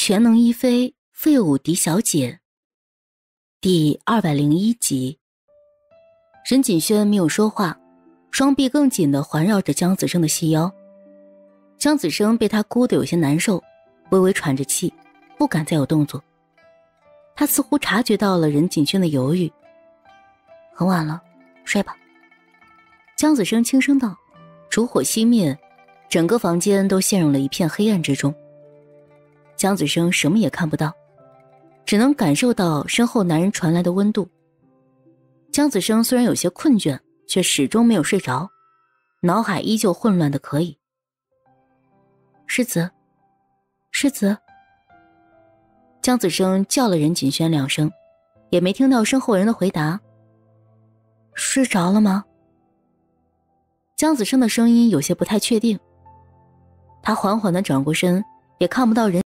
全能一妃废武狄小姐第201集。任锦轩没有说话，双臂更紧地环绕着江子生的细腰。江子生被他箍得有些难受，微微喘着气，不敢再有动作。他似乎察觉到了任锦轩的犹豫。很晚了，睡吧。江子生轻声道。烛火熄灭，整个房间都陷入了一片黑暗之中。江子生什么也看不到，只能感受到身后男人传来的温度。江子生虽然有些困倦，却始终没有睡着，脑海依旧混乱的可以。世子，世子。江子生叫了任锦轩2声，也没听到身后人的回答。睡着了吗？江子生的声音有些不太确定。他缓缓地转过身，也看不到人